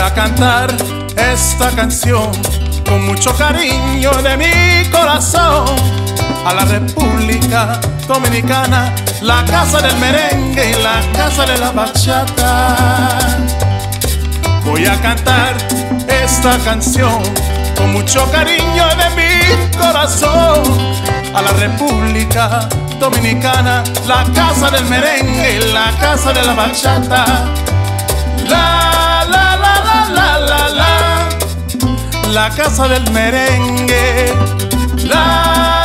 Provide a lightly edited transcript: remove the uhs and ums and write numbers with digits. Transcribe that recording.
a cantar esta canción con mucho cariño de mi corazón a la República Dominicana, la casa del merengue y la casa de la bachata. Voy a cantar esta canción con mucho cariño de mi corazón a la República Dominicana, la casa del merengue y la casa de la bachata. La la la la la la la, la casa del merengue. La